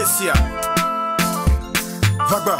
Kessia. Vagba.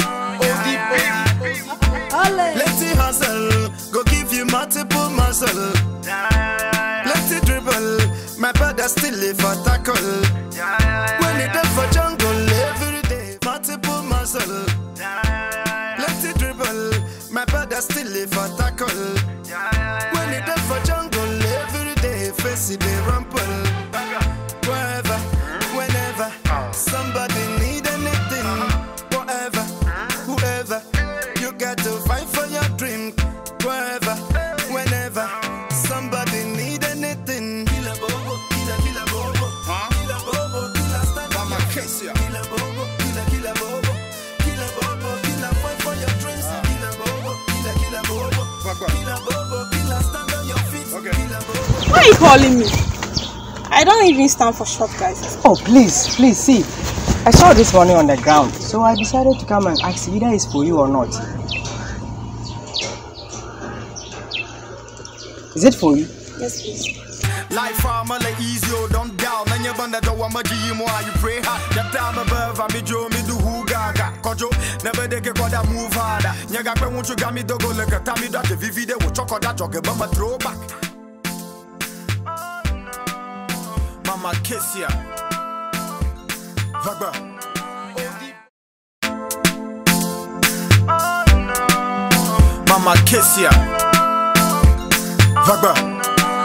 Let's hustle, go give you multiple muscle. Let's dribble, my brother still live for tackle. When it up for jungle every day, multiple muscle. Let's dribble, my brother still live for tackle. When it up for jungle every day, face it they rumple. Wherever, whenever, somebody need anything. Whatever, whoever, you got to fight for your dream. Wherever, whenever, somebody need anything. Kila bobo, kila bobo, kila bobo, kila stand on your case. Kila bobo, kila bobo, kila fight for your dreams. Kila bobo, kila bobo, kila stand on your feet. Kila bobo. Why are you calling me? I don't even stand for short guys. Oh, please, see. I saw this money on the ground, so I decided to come and ask whether it's for you or not. Is it for you? Yes, please. Life family easy, don't doubt. Nanya banda do wa maji mo you pray hard. That time above I me jo me do who gaga. Kojo never de get koda move harder. Nyaga pe won't you got me dogo like a tammy dot the video wo choko da joke but my throwback. Mama Kessia. Vagba. Mama Kessia. Vagba.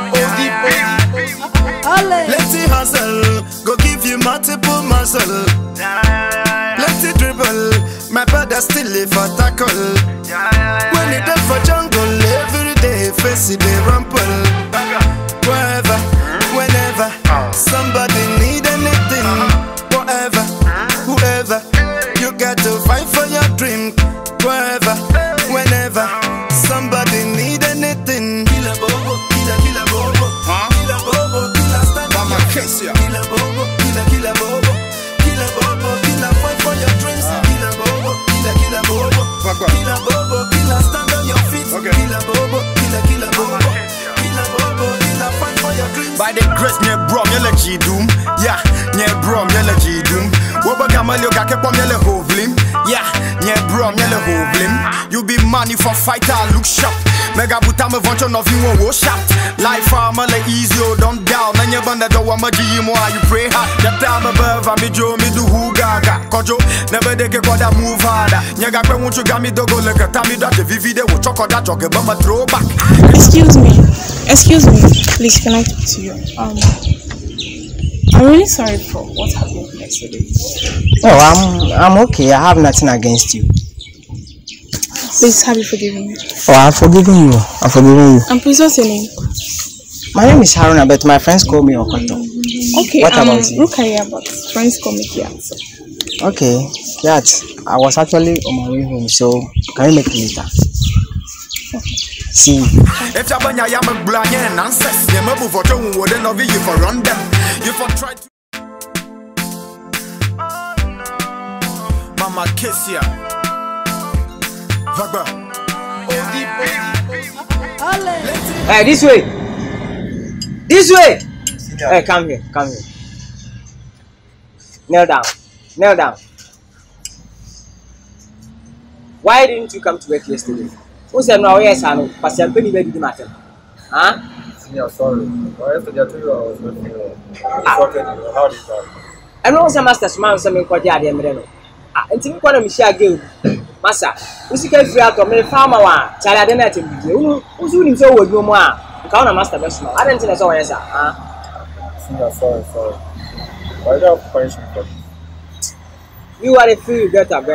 Let's hustle, go give you multiple muscle. Let's dribble, my brother still live for tackle. When it up for jungle every day, face it they rumple. Wherever, whenever, somebody need anything. Whatever, whoever, you got to fight for your dream. Wherever, whenever, somebody need anything. Kila bobo, kila bobo, kila bobo, kila stand on your case. Kila bobo, kila bobo, kila fight for your dreams. Kila bobo, kila bobo, kila stand on your feet. Kila bobo, kila bobo, kila fight for your dreams. By the grace, nye bro, nye le jidum. Yeah, nye bro, nye le jidum. Woba gamalio kake pom nye le hovlim. Yeah, nye bro, nye le hovlim. You be money for fighter, look sharp. Mega buta me venture of you wo sharp. Life family easy, don't doubt. Nanya banda do wa maji mo you pray hard. That time above I me jo me do who gaga. Kojo never de get koda move harder. Nyaga pe won't you got me dogo like a tammy dot the video wo choko da joke but my throwback. Excuse me, please can I talk to you? I'm really sorry for what happened yesterday. Oh, I'm okay. I have nothing against you. Please, have you forgiven me? Oh, I'm forgiving you. And please, what's your name? My name is Haruna, but my friends call me Okoto. Okay, what about you? Rukaya, but friends call me Kiat. Okay, Kiat. I was actually on my way home, so can you make it later? Okay. See you. If you're banya yam blind and ancestors, you move for two wouldn't of you for run them. You for try to Mama Kessia. Vagba. Hey, this way. Hey, come here. Kneel down. Why didn't you come to work yesterday? Who said no? Yes, I know. But I'm pretty ready to matter. Huh? Senior, sorry. Yesterday I told you I was not here. How did that? I know some master man some quite the idea. And think what I'm share game. Massa, we can free out of me farmer one. Child, I didn't know. Who's doing so with you more? Count a master best. I didn't think I saw answer. Senior, sorry. Why do you have to punish me for this? You are a fool, get up.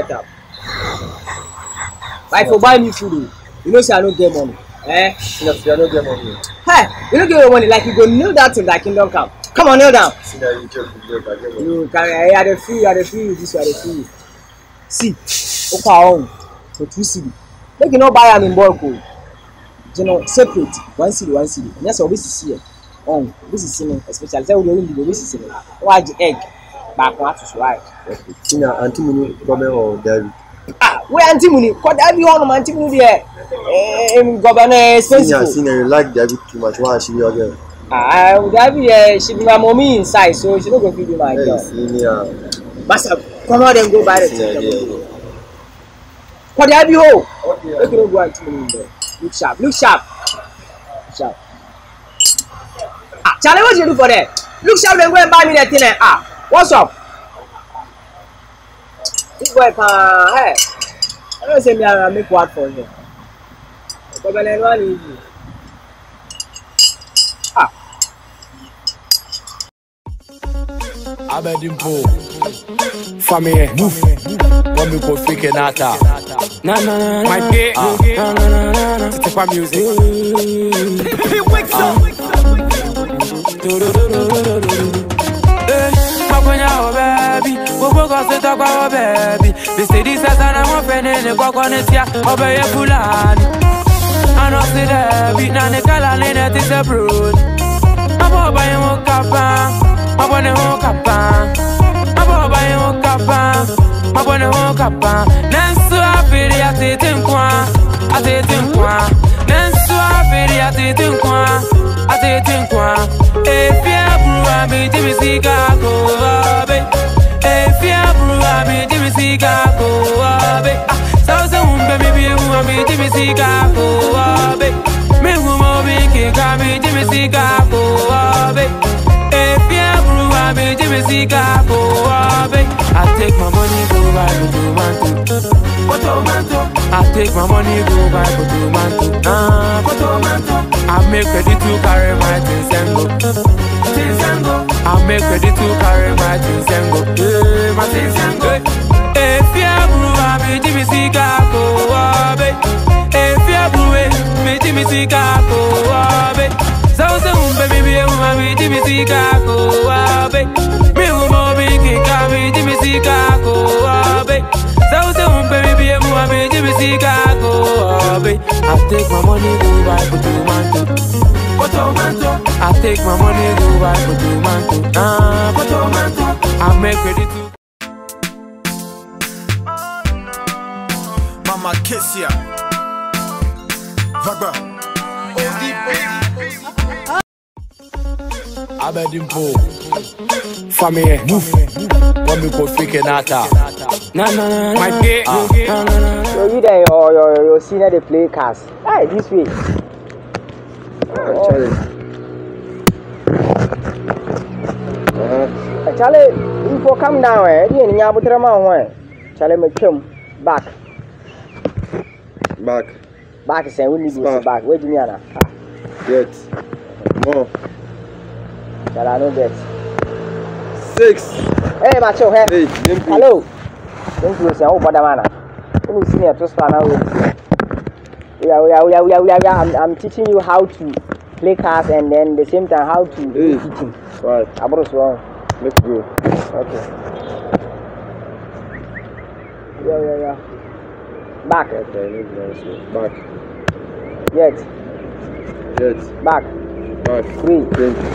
Why for buy me food? You know, say I don't get money. Senior, I don't get money. Hey, you don't get your money like you go kneel down till that kingdom come. Come on, kneel down. Senior, you joke, I get money. You can, I had a free, this was a free. See, okay, for 2 cedi. Make you not buy them in bulk. You know, separate 1 cedi. And that's all this is here. This is singing, especially. Say we only do this is singing. Watch the egg. Back one to right. Senior, anti-money government or David? Where anti-money? Because everyone anti-money there. Governor expensive. Senior, you like David too much. Why she be your girl? David, she be my mommy inside, so she don't go feed you my girl. Senior. Basa, come on and go by the what have you? Look at what look sharp, look sharp. Sharp. Ah, Charlie, what you do for that? Look sharp and go and buy me that thing. Ah, what's up? This boy, hey, I don't say me I make what for you. But when I run easy. Ah. Abedimpo, family, move. When we go fake it nata. Na na na, my day. Na na na na, to take my music. He wakes up. Baby, we go to talk about baby. They say this is an open and a coconetia over a fulani. I know see the beat and the color in it is a brood. I'm over you walk up, I'm on the walk up, I'm over you walk up, I'm on the walk up. Nansu happy at it in qua, at it in qua. Nansu happy at it in qua, at it in qua. If you're blue, I'm in Chicago. If you're blue, I'm in Chicago. So soon, baby, you want me to be Chicago. Me who move in Chicago, Chicago. If you're blue, I'm in Chicago. I take my money, go buy Potomato. I take my money, go buy Potomato. I make ready to carry my things and go. I make ready to carry my things and go. My things and go. If you're blue, I'm in Chicago. If you're blue, I'm in Chicago. So soon, baby, I'm in Chicago. Me who move in Chicago. So soon, baby, I'm in Chicago. I take my money, go buy Potomato. I take my money, go buy Potomato. I make ready to. Mama kiss ya. Vagba. Abedimpo, family, move. When we go fake it nata. Na na na, my day. So you there or your senior they play cars? Hey, this way. Charlie, you for come down, eh? You ain't able to run. Charlie, make him back. Back is saying we need to back. Where do you mean? Get more. Shall I know that? 6. Hey, macho, hey. Hey, hello. Don't you say, oh, but man, let me see here to start now. I'm teaching you how to play cards and then the same time how to do teaching. Right. I brought wrong. Let's go. Okay. Yeah. Back. Okay, back. Yet. Back. 3.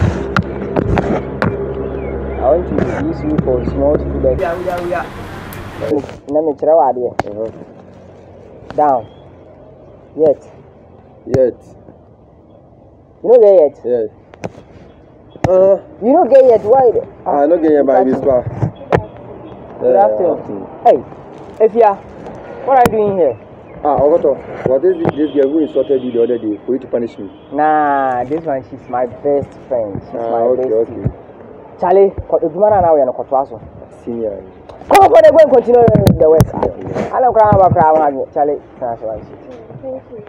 I want to use you for small students. Yeah. Let me try what here. Down. Yet. You know get yet? Yes. You don't get yet. Why? I don't get yet by this bar. Good afternoon. Hey, Efia, what are you doing here? Ogoto, what is this girl who insulted you the other day for you to punish me? Nah, this one, she's my best friend. She's my okay. Charlie, if you now we are not Senior. Come on, go and continue the west. I don't cry about Charlie. Thank you.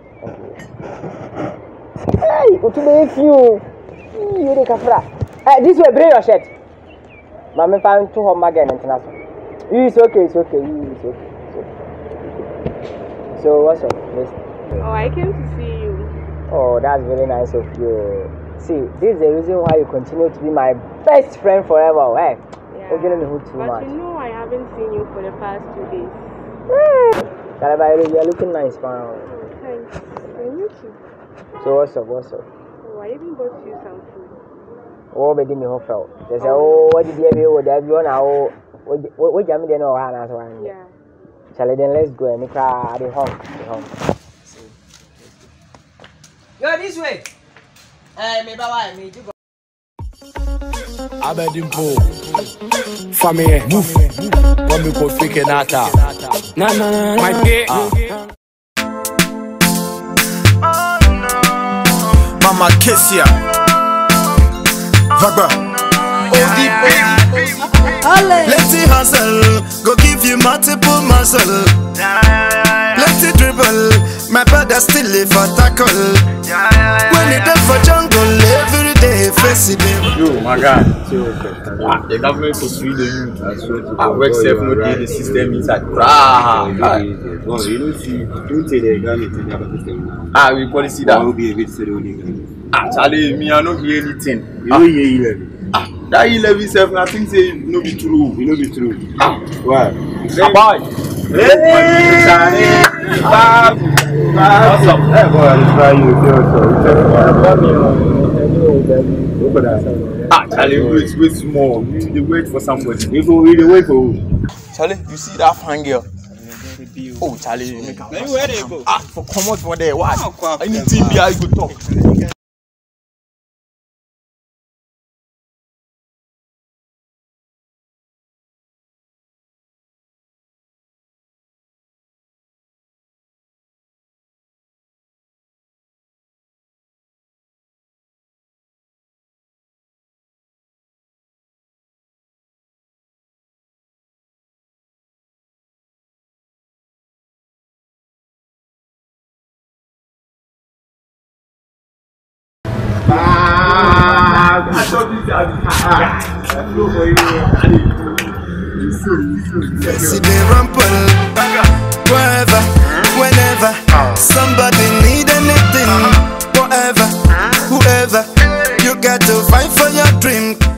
Hey, go to the few. You the kafra. Hey, this way, bring your shirt. Mama found 2 home again international. It's okay. So what's up? Oh, I came to see you. Oh, that's very nice of you. See, this is the reason why you continue to be my best friend forever. Hey, Yeah. you're getting me too But much. you know I haven't seen you for the past 2 days. You're looking nice, man. Oh, thanks. And you too. So what's up? Oh, I even bought you some food. Oh, baby, me who felt. They say, oh, what did you do? What have you done? Oh, what you mean? No, that's one. Yeah. Shall I then let's go and cry at the home. Yo, this way. Me, bye, me, you go. Abedimpo. Family, move. When we go fake nata. Na. My day. Mama kiss ya. Vagba. Let it hustle, go give you multiple muscle. Let it dribble, my brother still live for tackle. When it up for jungle, every day face it. Yo, my guy. The government to free the youth. I work self no day the system inside. You don't see the government. We policy that. Charlie, me I don't hear anything. You don't hear 11. That 11 self, I think say no be true. You know be true. Why? Bye. Awesome. Hey boy, I'll try you. Charlie, wait small. They wait for somebody. We wait for who? Charlie, you see that fine girl? Oh, Charlie, make up. Where they go? For come out for there. What? Anything be I go talk. See they rumple, wherever, whenever. Somebody need anything, whatever, whoever. You got to fight for your dream.